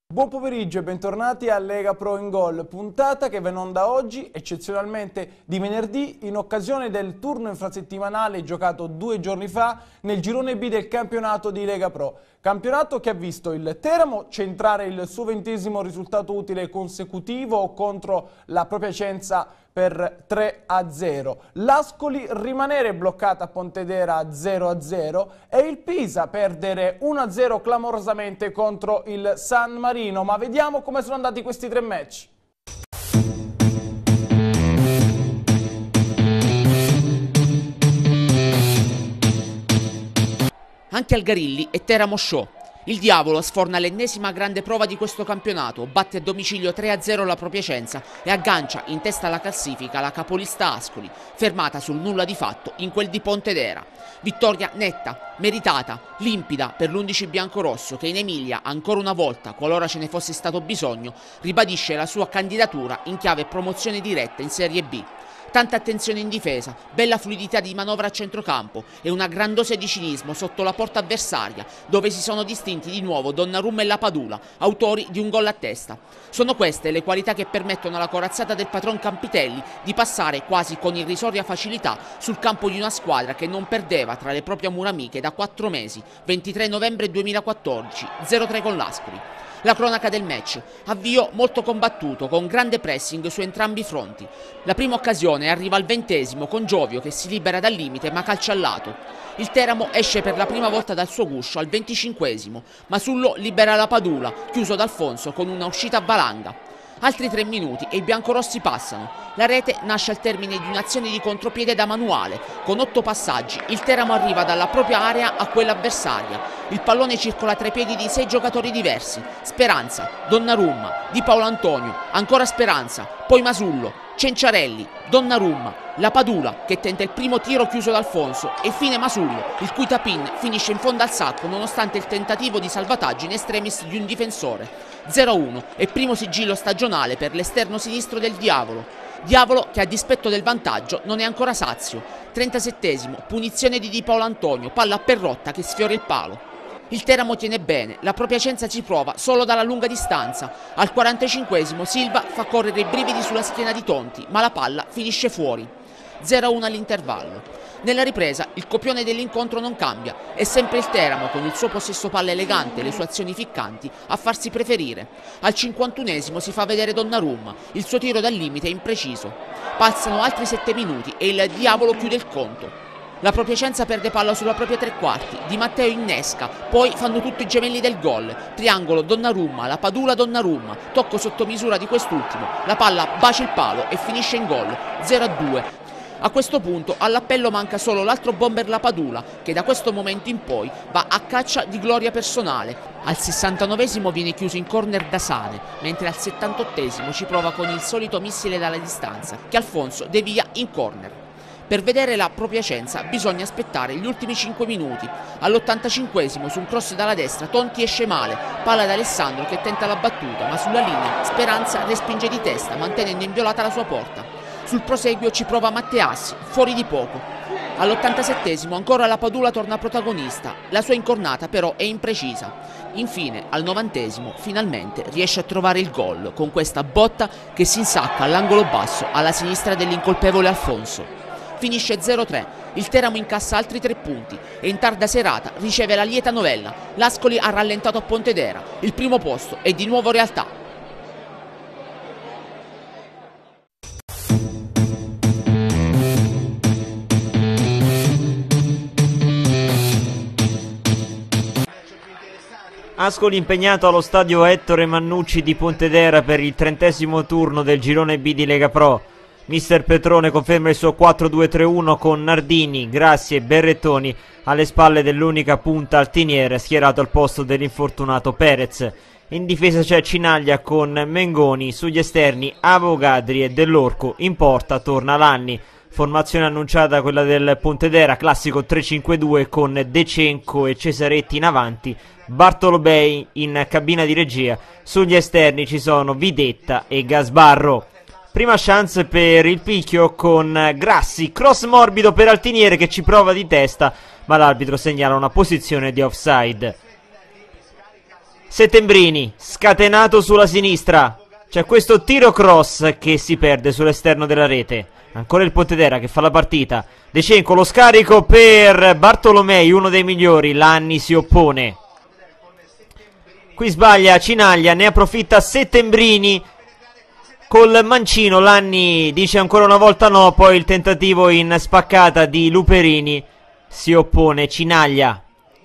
Buon pomeriggio e bentornati a Lega Pro in Gol, puntata che va in onda oggi, eccezionalmente di venerdì, in occasione del turno infrasettimanale giocato 2 giorni fa nel girone B del campionato di Lega Pro. Campionato che ha visto il Teramo centrare il suo 20° risultato utile consecutivo contro la propria Piacenza per 3-0, l'Ascoli rimanere bloccata a Pontedera 0-0 e il Pisa perdere 1-0 clamorosamente contro il San Marino. Ma vediamo come sono andati questi 3 match. Anche al Garilli è Teramo show. Il Diavolo sforna l'ennesima grande prova di questo campionato, batte a domicilio 3-0 la propria Piacenza e aggancia in testa alla classifica la capolista Ascoli, fermata sul nulla di fatto in quel di Pontedera. Vittoria netta, meritata, limpida per l'11 biancorosso che in Emilia, ancora una volta, qualora ce ne fosse stato bisogno, ribadisce la sua candidatura in chiave promozione diretta in Serie B. Tanta attenzione in difesa, bella fluidità di manovra a centrocampo e una gran dose di cinismo sotto la porta avversaria, dove si sono distinti di nuovo Donnarumma e Lapadula, autori di un gol a testa. Sono queste le qualità che permettono alla corazzata del patron Campitelli di passare quasi con irrisoria facilità sul campo di una squadra che non perdeva tra le proprie mura amiche da 4 mesi, 23 novembre 2014, 0-3 con l'Ascoli. La cronaca del match, avvio molto combattuto con grande pressing su entrambi i fronti. La prima occasione arriva al 20° con Giovio che si libera dal limite ma calcia al lato. Il Teramo esce per la prima volta dal suo guscio al 25°, Masullo libera la Padula, chiuso da Alfonso con una uscita a valanga. Altri 3 minuti e i biancorossi passano. La rete nasce al termine di un'azione di contropiede da manuale. Con 8 passaggi il Teramo arriva dalla propria area a quella avversaria. Il pallone circola tra i piedi di 6 giocatori diversi. Speranza, Donnarumma, Di Paolo Antonio, ancora Speranza, poi Masullo, Cenciarelli, Donnarumma, la Padula che tenta il primo tiro chiuso da Alfonso e fine Masullo, il cui tap-in finisce in fondo al sacco nonostante il tentativo di salvataggio in extremis di un difensore. 0-1 e primo sigillo stagionale per l'esterno sinistro del Diavolo. Diavolo che a dispetto del vantaggio non è ancora sazio. 37°, punizione di Paolo Antonio, palla a Perrotta che sfiora il palo. Il Teramo tiene bene, la propria Piacenza ci prova solo dalla lunga distanza. Al 45° Silva fa correre i brividi sulla schiena di Tonti, ma la palla finisce fuori. 0-1 all'intervallo. Nella ripresa il copione dell'incontro non cambia, è sempre il Teramo con il suo possesso palla elegante e le sue azioni ficcanti a farsi preferire. Al 51° si fa vedere Donnarumma, il suo tiro dal limite è impreciso. Passano altri 7 minuti e il Diavolo chiude il conto. La propria Piacenza perde palla sulla propria 3/4, Di Matteo innesca, poi fanno tutti i gemelli del gol, triangolo Donnarumma, la Padula Donnarumma, tocco sotto misura di quest'ultimo, la palla bacia il palo e finisce in gol, 0-2. A questo punto all'appello manca solo l'altro bomber La Padula, che da questo momento in poi va a caccia di gloria personale. Al 69° viene chiuso in corner da Sane, mentre al 78° ci prova con il solito missile dalla distanza, che Alfonso devia in corner. Per vedere la propria Piacenza bisogna aspettare gli ultimi 5 minuti. All'85° su un cross dalla destra Tonti esce male, palla da Alessandro che tenta la battuta, ma sulla linea Speranza respinge di testa, mantenendo inviolata la sua porta. Sul proseguio ci prova Matteassi, fuori di poco. All'87° ancora la Padula torna protagonista, la sua incornata però è imprecisa. Infine, al 90° finalmente riesce a trovare il gol con questa botta che si insacca all'angolo basso alla sinistra dell'incolpevole Alfonso. Finisce 0-3, il Teramo incassa altri 3 punti e in tarda serata riceve la lieta novella. L'Ascoli ha rallentato a Pontedera, il primo posto è di nuovo realtà. Ascoli impegnato allo stadio Ettore Mannucci di Pontedera per il 30° turno del girone B di Lega Pro. Mister Petrone conferma il suo 4-2-3-1 con Nardini, Grassi e Berrettoni alle spalle dell'unica punta altiniera schierato al posto dell'infortunato Perez. In difesa c'è Cinaglia con Mengoni, sugli esterni Avogadri e Dell'Orco, in porta torna Lanni. Formazione annunciata quella del Pontedera, classico 3-5-2 con De Cenco e Cesaretti in avanti, Bartolobei in cabina di regia, sugli esterni ci sono Videtta e Gasbarro. Prima chance per il picchio con Grassi, cross morbido per Altiniere che ci prova di testa, ma l'arbitro segnala una posizione di offside. Settembrini, scatenato sulla sinistra. C'è questo tiro cross che si perde sull'esterno della rete. Ancora il Pontedera che fa la partita. De Cenco, lo scarico per Bartolomei, uno dei migliori. Lanni si oppone. Qui sbaglia Cinaglia, ne approfitta Settembrini col mancino. Lanni dice ancora una volta no, poi il tentativo in spaccata di Luperini. Si oppone Cinaglia.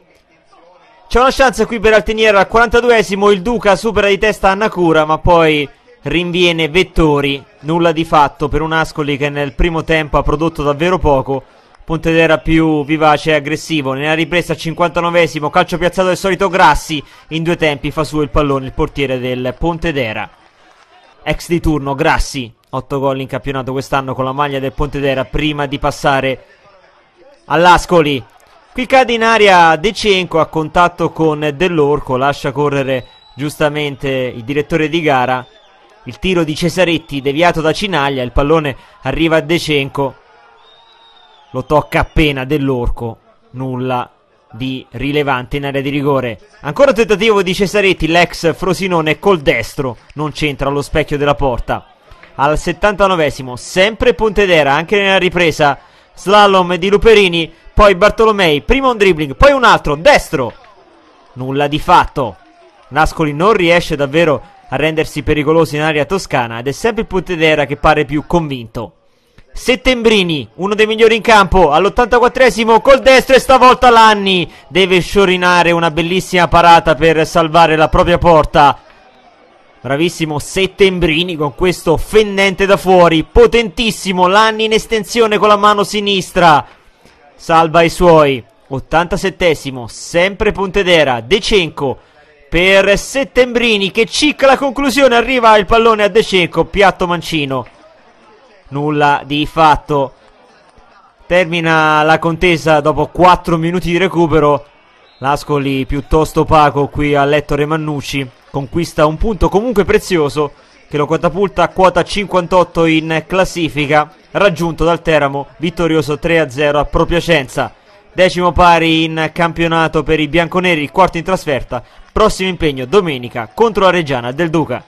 C'è una chance qui per Altiniera al 42esimo, il Duca supera di testa Annacura, ma poi rinviene Vettori. Nulla di fatto per un Ascoli che nel primo tempo ha prodotto davvero poco. Pontedera più vivace e aggressivo. Nella ripresa al 59esimo, calcio piazzato del solito Grassi. In due tempi fa su il pallone il portiere del Pontedera. Ex di turno Grassi, 8 gol in campionato quest'anno con la maglia del Pontedera prima di passare all'Ascoli. Qui cade in aria De Cenco a contatto con Dell'Orco, lascia correre giustamente il direttore di gara. Il tiro di Cesaretti deviato da Cinaglia, il pallone arriva a De Cenco. Lo tocca appena Dell'Orco, nulla di rilevante in area di rigore. Ancora tentativo di Cesaretti, l'ex Frosinone col destro, non c'entra allo specchio della porta. Al 79esimo, sempre Pontedera, anche nella ripresa, slalom di Luperini, poi Bartolomei, prima un dribbling, poi un altro, destro. Nulla di fatto. L'Ascoli non riesce davvero a rendersi pericoloso in area toscana ed è sempre il Pontedera che pare più convinto. Settembrini, uno dei migliori in campo, all'84esimo col destro e stavolta Lanni deve sciorinare una bellissima parata per salvare la propria porta. Bravissimo Settembrini con questo fendente da fuori, potentissimo. Lanni in estensione con la mano sinistra, salva i suoi. 87esimo, sempre Pontedera, De Cenco per Settembrini che cicca la conclusione, arriva il pallone a De Cenco, piatto mancino. Nulla di fatto. Termina la contesa dopo 4 minuti di recupero. L'Ascoli piuttosto opaco qui all'Ettore Mannucci. Conquista un punto comunque prezioso che lo catapulta a quota 58 in classifica, raggiunto dal Teramo vittorioso 3-0 a Propiacenza. 10° pari in campionato per i bianconeri, quarto in trasferta. Prossimo impegno domenica contro la Reggiana del Duca.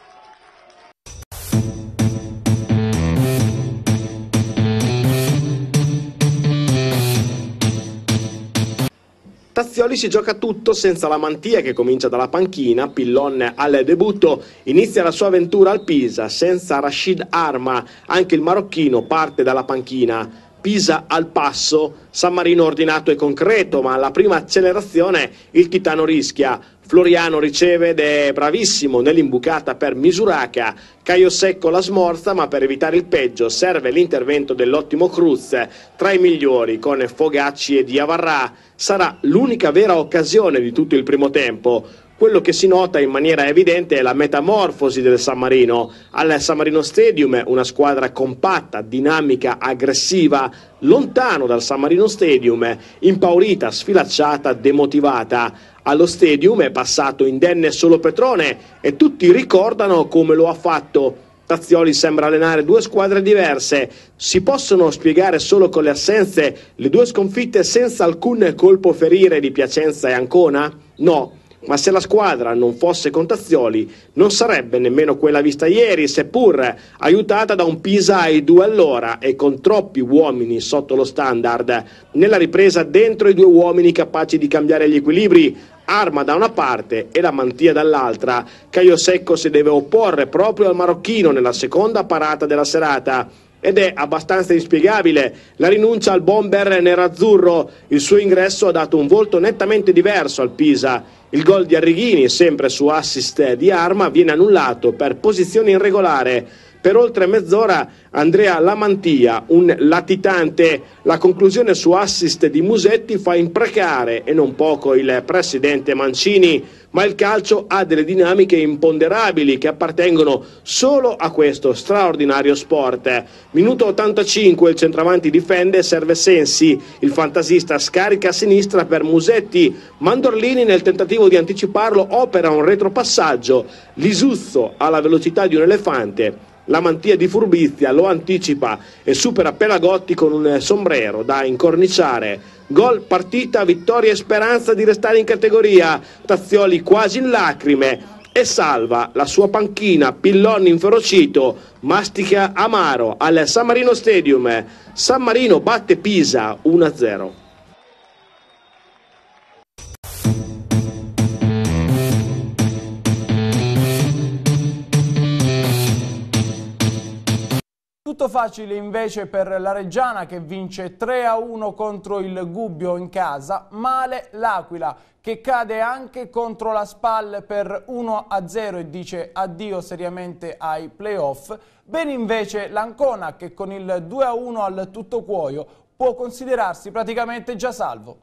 Tazzioli si gioca tutto senza la Mantia che comincia dalla panchina. Pillon al debutto, inizia la sua avventura al Pisa senza Rashid Arma, anche il marocchino parte dalla panchina. Pisa al passo, San Marino ordinato e concreto, ma alla prima accelerazione il Titano rischia. Floriano riceve ed è bravissimo nell'imbucata per Misuraka. Caio Secco la smorza, ma per evitare il peggio serve l'intervento dell'ottimo Cruz, tra i migliori con Fogacci e Diavarrà. Sarà l'unica vera occasione di tutto il primo tempo. Quello che si nota in maniera evidente è la metamorfosi del San Marino. Al San Marino Stadium una squadra compatta, dinamica, aggressiva, lontano dal San Marino Stadium, impaurita, sfilacciata, demotivata. Allo Stadium è passato indenne solo Petrone e tutti ricordano come lo ha fatto. Tazzioli sembra allenare due squadre diverse. Si possono spiegare solo con le assenze le due sconfitte senza alcun colpo ferire di Piacenza e Ancona? No. Ma se la squadra non fosse con Tazzioli non sarebbe nemmeno quella vista ieri, seppur aiutata da un Pisa ai 2 all'ora e con troppi uomini sotto lo standard. Nella ripresa dentro i 2 uomini capaci di cambiare gli equilibri, Arma da una parte e la Mantia dall'altra. Caio Secco si deve opporre proprio al marocchino nella seconda parata della serata. Ed è abbastanza inspiegabile la rinuncia al bomber nerazzurro. Il suo ingresso ha dato un volto nettamente diverso al Pisa. Il gol di Arrighini, sempre su assist di Arma, viene annullato per posizione irregolare. Per oltre mezz'ora Andrea Lamantia, un latitante. La conclusione su assist di Musetti fa imprecare e non poco il presidente Mancini, ma il calcio ha delle dinamiche imponderabili che appartengono solo a questo straordinario sport. Minuto 85, il centravanti difende, serve Sensi, il fantasista scarica a sinistra per Musetti, Mandorlini nel tentativo di anticiparlo opera un retropassaggio, Lisuzzo ha la velocità di un elefante La mantia di furbizia lo anticipa e supera Pelagotti con un sombrero da incorniciare. Gol, partita, vittoria e speranza di restare in categoria. Tazzioli quasi in lacrime e salva la sua panchina. Pillon inferocito mastica amaro al San Marino Stadium. San Marino batte Pisa 1-0. Tutto facile invece per la Reggiana che vince 3-1 contro il Gubbio in casa, male l'Aquila che cade anche contro la Spal per 1-0 e dice addio seriamente ai playoff, bene invece l'Ancona che con il 2-1 al Tuttocuoio può considerarsi praticamente già salvo.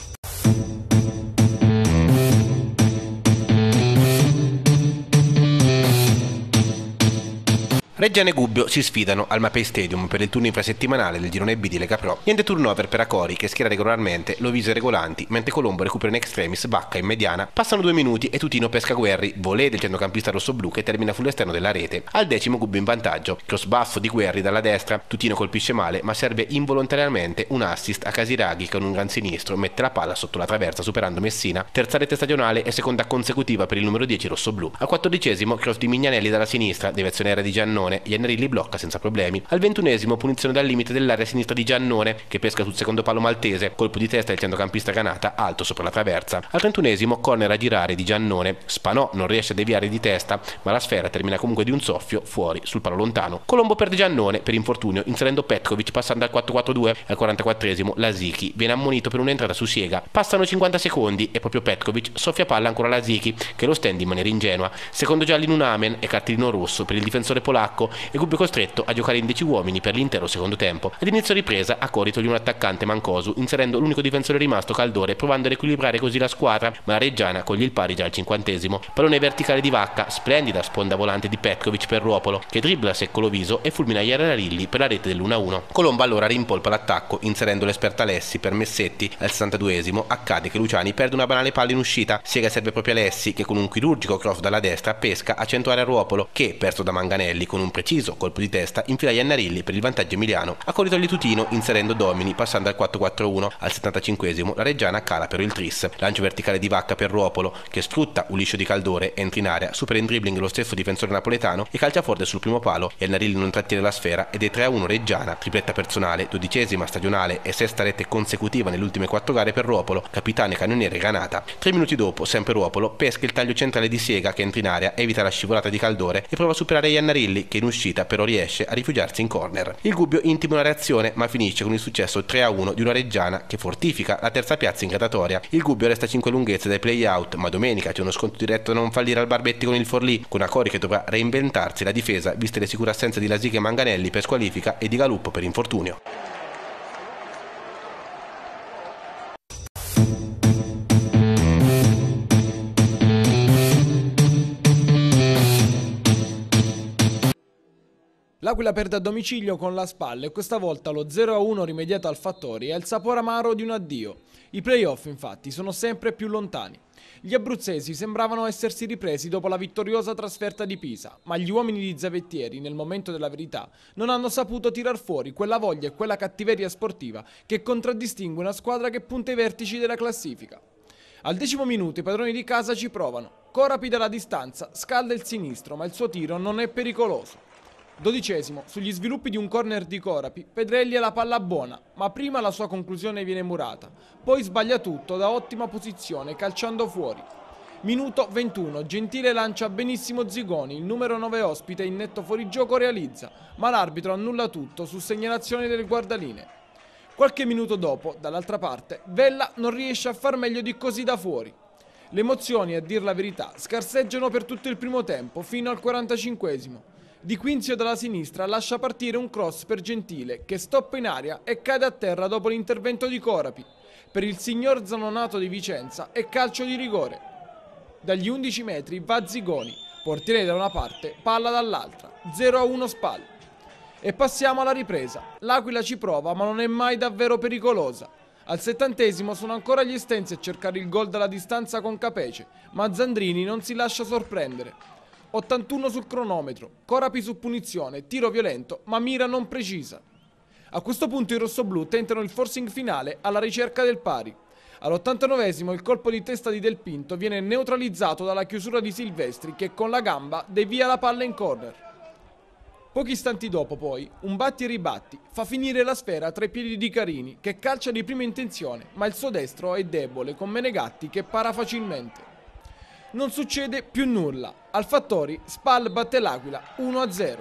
Reggiana e Gubbio si sfidano al Mapei Stadium per il turno infrasettimanale del girone B di Lega Pro. Niente turnover per Acori che schiera regolarmente Lovise e Regolanti, mentre Colombo recupera in extremis Bacca in mediana. Passano 2 minuti e Tutino pesca Guerri, volée del centrocampista rossoblu che termina sull'esterno della rete. Al 10° Gubbio in vantaggio, cross basso di Guerri dalla destra, Tutino colpisce male ma serve involontariamente un assist a Casiraghi che con un gran sinistro mette la palla sotto la traversa superando Messina, terza rete stagionale e seconda consecutiva per il numero 10 rossoblu. Al 14° cross di Mignanelli dalla sinistra, deviazione aerea di Giannone, Iannarilli blocca senza problemi. Al 21° punizione dal limite dell'area sinistra di Giannone che pesca sul secondo palo maltese, colpo di testa del centrocampista Granata alto sopra la traversa. Al 31° corner a girare di Giannone, Spanò non riesce a deviare di testa ma la sfera termina comunque di un soffio fuori sul palo lontano. Colombo perde Giannone per infortunio inserendo Petkovic passando al 4-4-2. Al 44° Lasichi viene ammonito per un'entrata su Siega. Passano 50 secondi e proprio Petkovic soffia palla ancora a Lasichi che lo stende in maniera ingenua. Secondo giallo in un amen e cartellino rosso per il difensore polacco e Gubbio costretto a giocare in 10 uomini per l'intero secondo tempo. Ad inizio ripresa Acori toglie un attaccante Mancosu inserendo l'unico difensore rimasto Caldore provando ad equilibrare così la squadra ma la Reggiana coglie il pari già al 50°. Pallone verticale di Vacca, splendida sponda volante di Petkovic per Ruopolo che dribbla secco Loviso e fulmina Iannarilli per la rete dell'1-1. Colombo allora rimpolpa l'attacco inserendo l'esperto Alessi per Messetti. Al 62° accade che Luciani perde una banale palla in uscita. Siega serve proprio Alessi che con un chirurgico cross dalla destra pesca a centro area Ruopolo che perso da Manganelli con un preciso colpo di testa infila Iannarilli per il vantaggio emiliano. Acori toglie Tutino inserendo Domini passando al 4-4-1. Al 75° la Reggiana cala per il tris. Lancio verticale di Vacca per Ruopolo che sfrutta un liscio di Caldore, entra in area, supera in dribbling lo stesso difensore napoletano e calcia forte sul primo palo. Iannarilli non trattiene la sfera ed è 3-1 Reggiana, tripletta personale, 12ª stagionale e 6ª rete consecutiva nelle ultime 4 gare per Ruopolo, capitano e cannoniere Granata. 3 minuti dopo, sempre Ruopolo pesca il taglio centrale di Siega che entra in area, evita la scivolata di Caldore e prova a superare Iannarilli che in uscita però riesce a rifugiarsi in corner. Il Gubbio intima una reazione ma finisce con il successo 3-1 di una Reggiana che fortifica la terza piazza in gradatoria. Il Gubbio resta a 5 lunghezze dai play-out ma domenica c'è uno sconto diretto da non fallire al Barbetti con il Forlì, con Acori che dovrà reinventarsi la difesa viste le sicure assenze di Lasiche e Manganelli per squalifica e di Galuppo per infortunio. L'Aquila perde a domicilio con la Spal e questa volta lo 0-1 rimediato al Fattori ha il sapore amaro di un addio. I playoff infatti sono sempre più lontani. Gli abruzzesi sembravano essersi ripresi dopo la vittoriosa trasferta di Pisa, ma gli uomini di Zavettieri, nel momento della verità, non hanno saputo tirar fuori quella voglia e quella cattiveria sportiva che contraddistingue una squadra che punta ai vertici della classifica. Al 10° minuto i padroni di casa ci provano. Corapi dalla distanza scalda il sinistro, ma il suo tiro non è pericoloso. 12°, sugli sviluppi di un corner di Corapi, Pedrelli ha la palla buona, ma prima la sua conclusione viene murata, poi sbaglia tutto da ottima posizione calciando fuori. Minuto 21, Gentile lancia benissimo Zigoni, il numero 9 ospite in netto fuorigioco realizza, ma l'arbitro annulla tutto su segnalazione delle guardaline. Qualche minuto dopo, dall'altra parte, Vella non riesce a far meglio di così da fuori. Le emozioni, a dir la verità, scarseggiano per tutto il primo tempo, fino al 45°. Di Quinzio dalla sinistra lascia partire un cross per Gentile che stoppa in aria e cade a terra dopo l'intervento di Corapi. Per il signor Zanonato di Vicenza è calcio di rigore. Dagli 11 metri va Zigoni, portiere da una parte, palla dall'altra, 0-1 Spal. E passiamo alla ripresa. L'Aquila ci prova ma non è mai davvero pericolosa. Al 70° sono ancora gli estensi a cercare il gol dalla distanza con Capece, ma Zandrini non si lascia sorprendere. 81 sul cronometro, Corapi su punizione, tiro violento, ma mira non precisa. A questo punto i rossoblù tentano il forcing finale alla ricerca del pari. All'89esimo il colpo di testa di Del Pinto viene neutralizzato dalla chiusura di Silvestri che con la gamba devia la palla in corner. Pochi istanti dopo poi, un batti e ribatti fa finire la sfera tra i piedi di Carini che calcia di prima intenzione, ma il suo destro è debole con Menegatti che para facilmente. Non succede più nulla. Al Fattori, Spal batte l'Aquila 1-0.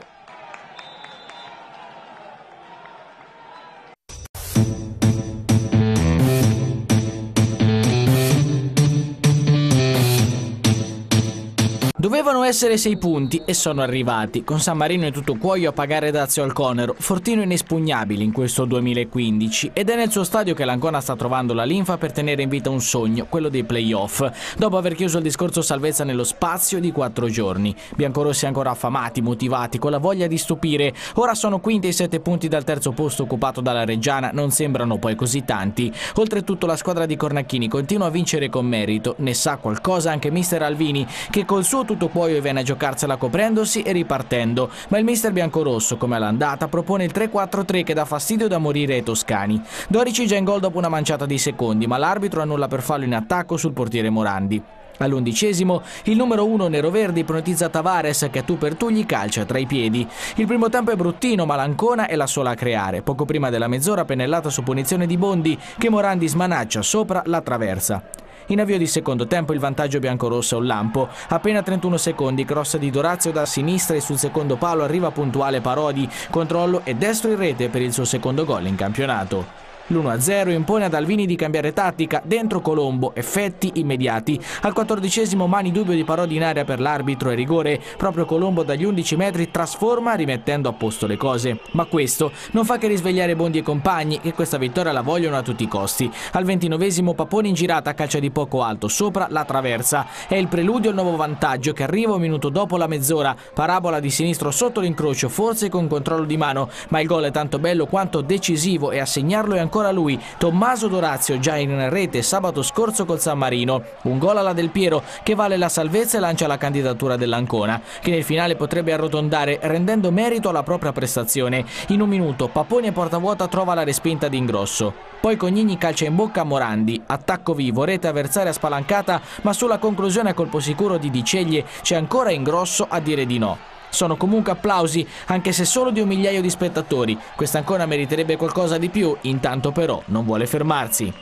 Dovevano essere 6 punti e sono arrivati, con San Marino e tutto cuoio a pagare dazio al Conero, fortino inespugnabile in questo 2015, ed è nel suo stadio che l'Ancona sta trovando la linfa per tenere in vita un sogno, quello dei play-off, dopo aver chiuso il discorso salvezza nello spazio di 4 giorni. Biancorossi ancora affamati, motivati, con la voglia di stupire, ora sono quinti ai 7 punti dal terzo posto occupato dalla Reggiana, non sembrano poi così tanti. Oltretutto la squadra di Cornacchini continua a vincere con merito, ne sa qualcosa anche mister Alvini, che col suo tutto cuoio viene a giocarsela coprendosi e ripartendo, ma il mister biancorosso, come all'andata, propone il 3-4-3 che dà fastidio da morire ai toscani. Dorici già in gol dopo una manciata di secondi, ma l'arbitro annulla per fallo in attacco sul portiere Morandi. All'11esimo il numero 1 neroverdi ipnotizza Tavares che a tu per tu gli calcia tra i piedi. Il primo tempo è bruttino, ma l'Ancona è la sola a creare. Poco prima della mezz'ora pennellata su punizione di Bondi che Morandi smanaccia sopra la traversa. In avvio di secondo tempo il vantaggio biancorosso è un lampo. Appena 31 secondi, cross di Dorazio da sinistra e sul secondo palo arriva puntuale Parodi, controllo e destro in rete per il suo secondo gol in campionato. L'1-0 impone ad Alvini di cambiare tattica, dentro Colombo, effetti immediati. Al 14esimo mani dubbio di Parodi in area per l'arbitro e rigore, proprio Colombo dagli 11 metri trasforma rimettendo a posto le cose. Ma questo non fa che risvegliare Bondi e compagni che questa vittoria la vogliono a tutti i costi. Al 29esimo Paponi in girata calcia di poco alto sopra la traversa. È il preludio al nuovo vantaggio che arriva un minuto dopo la mezz'ora. Parabola di sinistro sotto l'incrocio, forse con controllo di mano, ma il gol è tanto bello quanto decisivo e a segnarlo è ancora lui, Tommaso Dorazio, già in rete sabato scorso col San Marino. Un gol alla Del Piero che vale la salvezza e lancia la candidatura dell'Ancona, che nel finale potrebbe arrotondare rendendo merito alla propria prestazione. In un minuto Paponi a porta vuota trova la respinta di Ingrosso. Poi Cognini calcia in bocca a Morandi, attacco vivo, rete avversaria spalancata, ma sulla conclusione a colpo sicuro di Di Ceglie c'è ancora Ingrosso a dire di no. Sono comunque applausi, anche se solo di un migliaio di spettatori. Questa ancora meriterebbe qualcosa di più, intanto però non vuole fermarsi.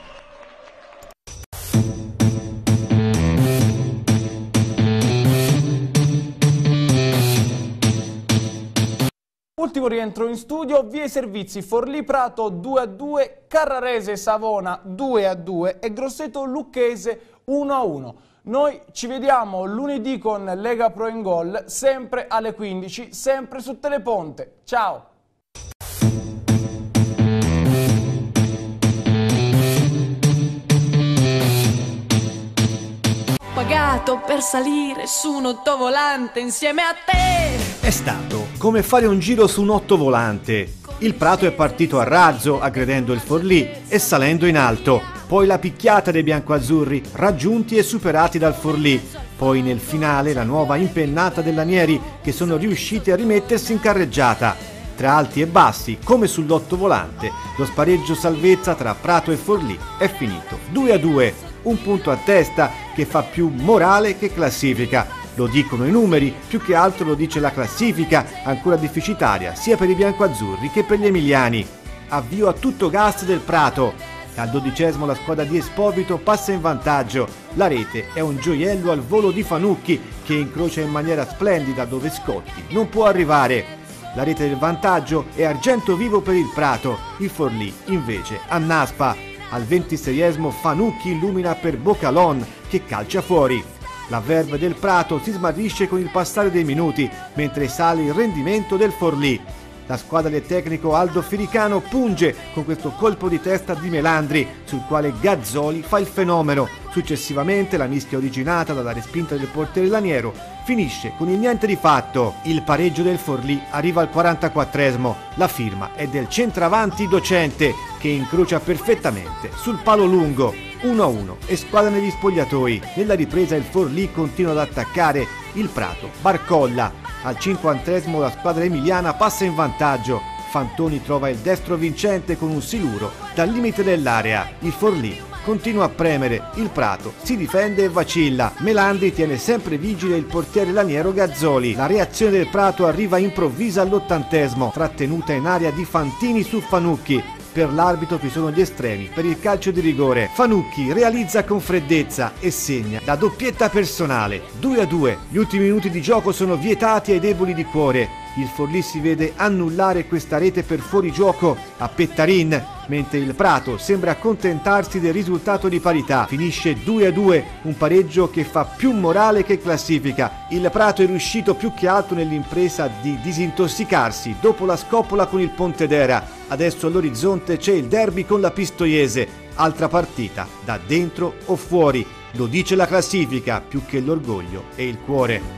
Ultimo rientro in studio, via i Servizi, Forlì Prato 2-2, Carrarese Savona 2-2 e Grosseto Lucchese 1-1. Noi ci vediamo lunedì con Lega Pro in Gol, sempre alle 15, sempre su Teleponte. Ciao! Pagato per salire su un ottovolante insieme a te. È stato come fare un giro su un ottovolante. Il Prato è partito a razzo, aggredendo il Forlì e salendo in alto. Poi la picchiata dei biancoazzurri, raggiunti e superati dal Forlì. Poi nel finale la nuova impennata dell'Anieri, che sono riusciti a rimettersi in carreggiata. Tra alti e bassi, come sull'ottovolante, lo spareggio salvezza tra Prato e Forlì è finito 2-2. Un punto a testa che fa più morale che classifica. Lo dicono i numeri, più che altro lo dice la classifica, ancora deficitaria sia per i biancoazzurri che per gli emiliani. Avvio a tutto gas del Prato. Al 12esimo la squadra di Esposito passa in vantaggio. La rete è un gioiello al volo di Fanucchi che incrocia in maniera splendida dove Scotti non può arrivare. La rete del vantaggio è argento vivo per il Prato. Il Forlì invece annaspa. Al 26esimo Fanucchi illumina per Bocalon che calcia fuori. La verve del Prato si smarrisce con il passare dei minuti, mentre sale il rendimento del Forlì. La squadra del tecnico Aldo Firicano punge con questo colpo di testa di Melandri, sul quale Gazzoli fa il fenomeno. Successivamente la mischia originata dalla respinta del portiere Laniero finisce con il niente di fatto. Il pareggio del Forlì arriva al 44esimo. La firma è del centravanti Docente, che incrocia perfettamente sul palo lungo. 1-1 e squadra negli spogliatoi. Nella ripresa il Forlì continua ad attaccare il Prato barcolla. Al 50esimo la squadra emiliana passa in vantaggio. Fantoni trova il destro vincente con un siluro dal limite dell'area. Il Forlì continua a premere, il Prato si difende e vacilla. Melandri tiene sempre vigile il portiere laniero Gazzoli. La reazione del Prato arriva improvvisa all'80esimo, trattenuta in area di Fantini su Fanucchi. Per l'arbitro ci sono gli estremi per il calcio di rigore. Fanucchi realizza con freddezza e segna la doppietta personale. 2-2. Gli ultimi minuti di gioco sono vietati ai deboli di cuore. Il Forlì si vede annullare questa rete per fuorigioco a Pettarin, mentre il Prato sembra accontentarsi del risultato di parità. Finisce 2-2, un pareggio che fa più morale che classifica. Il Prato è riuscito più che altro nell'impresa di disintossicarsi dopo la scoppola con il Pontedera. Adesso all'orizzonte c'è il derby con la Pistoiese, altra partita da dentro o fuori. Lo dice la classifica più che l'orgoglio e il cuore.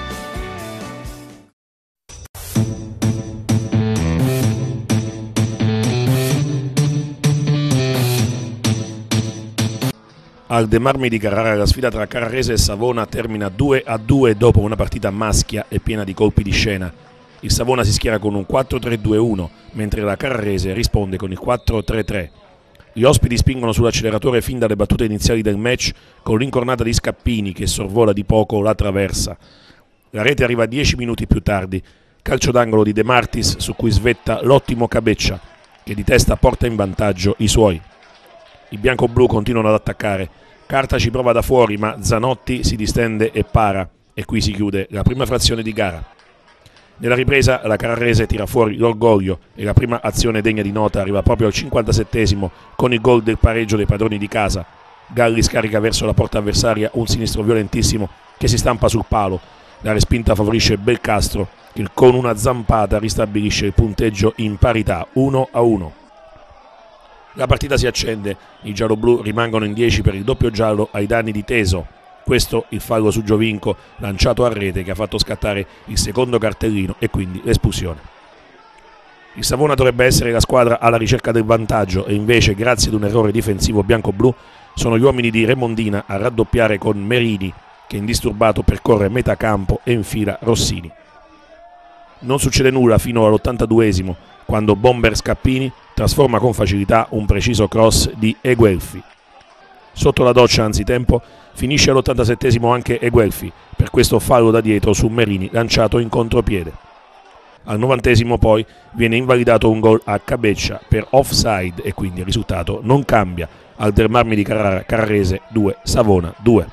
Al De Marmi di Carrara la sfida tra Carrarese e Savona termina 2-2 dopo una partita maschia e piena di colpi di scena. Il Savona si schiera con un 4-3-2-1, mentre la Carrarese risponde con il 4-3-3. Gli ospiti spingono sull'acceleratore fin dalle battute iniziali del match con l'incornata di Scappini che sorvola di poco la traversa. La rete arriva 10 minuti più tardi, calcio d'angolo di De Martis su cui svetta l'ottimo Cabeccia, che di testa porta in vantaggio i suoi. I bianco-blu continuano ad attaccare, Carta ci prova da fuori ma Zanotti si distende e para, e qui si chiude la prima frazione di gara. Nella ripresa la Carrarese tira fuori l'orgoglio e la prima azione degna di nota arriva proprio al 57esimo con il gol del pareggio dei padroni di casa. Galli scarica verso la porta avversaria un sinistro violentissimo che si stampa sul palo. La respinta favorisce Belcastro che con una zampata ristabilisce il punteggio in parità 1-1. La partita si accende, i gialloblu rimangono in 10 per il doppio giallo ai danni di Teso. Questo il fallo su Giovinco lanciato a rete che ha fatto scattare il secondo cartellino e quindi l'espulsione. Il Savona dovrebbe essere la squadra alla ricerca del vantaggio e invece grazie ad un errore difensivo bianco-blu sono gli uomini di Remondina a raddoppiare con Merini che indisturbato percorre metà campo e infila Rossini. Non succede nulla fino all'82esimo quando Bomber Scappini trasforma con facilità un preciso cross di Eguelfi. Sotto la doccia anzitempo finisce all'87esimo anche Eguelfi per questo fallo da dietro su Merini lanciato in contropiede. Al 90esimo poi viene invalidato un gol a Cabeccia per offside e quindi il risultato non cambia. Al Der Marmi di Carrara, Carrarese 2, Savona 2.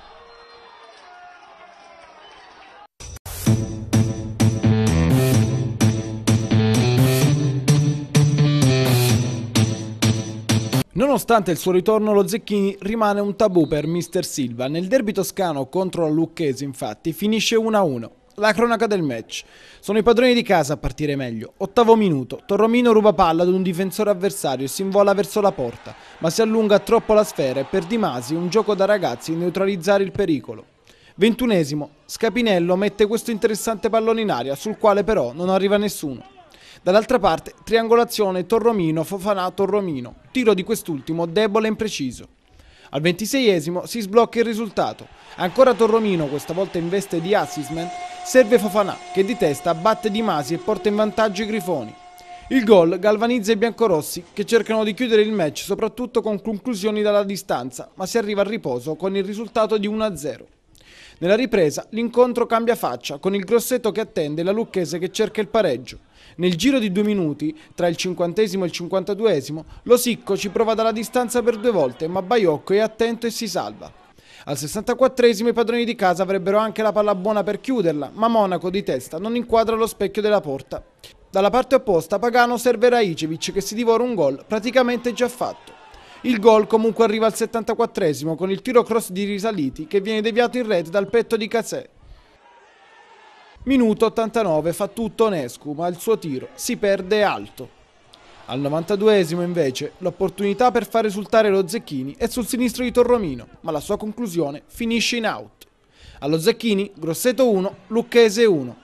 Nonostante il suo ritorno, lo Zecchini rimane un tabù per Mister Silva. Nel derby toscano contro la Lucchese, infatti, finisce 1-1. La cronaca del match. Sono i padroni di casa a partire meglio. 8° minuto. Torromino ruba palla ad un difensore avversario e si invola verso la porta, ma si allunga troppo la sfera e per Di Masi un gioco da ragazzi neutralizzare il pericolo. 21esimo. Scapinello mette questo interessante pallone in aria, sul quale però non arriva nessuno. Dall'altra parte, triangolazione Torromino-Fofanà-Torromino, tiro di quest'ultimo debole e impreciso. Al 26esimo si sblocca il risultato. Ancora Torromino, questa volta in veste di assistment, serve Fofanà, che di testa batte Di Masi e porta in vantaggio i Grifoni. Il gol galvanizza i biancorossi, che cercano di chiudere il match soprattutto con conclusioni dalla distanza, ma si arriva al riposo con il risultato di 1-0. Nella ripresa l'incontro cambia faccia, con il Grosseto che attende e la Lucchese che cerca il pareggio. Nel giro di 2 minuti, tra il 50esimo e il 52esimo, lo Sicco ci prova dalla distanza per 2 volte, ma Baiocco è attento e si salva. Al 64esimo i padroni di casa avrebbero anche la palla buona per chiuderla, ma Monaco di testa non inquadra lo specchio della porta. Dalla parte opposta Pagano serve Raicevic che si divora un gol praticamente già fatto. Il gol comunque arriva al 74esimo con il tiro cross di Risaliti che viene deviato in rete dal petto di Cazè. Minuto 89 fa tutto Onescu, ma il suo tiro si perde alto. Al 92esimo invece l'opportunità per far risultare lo Zecchini è sul sinistro di Torromino, ma la sua conclusione finisce in out. Allo Zecchini, Grosseto 1, Lucchese 1.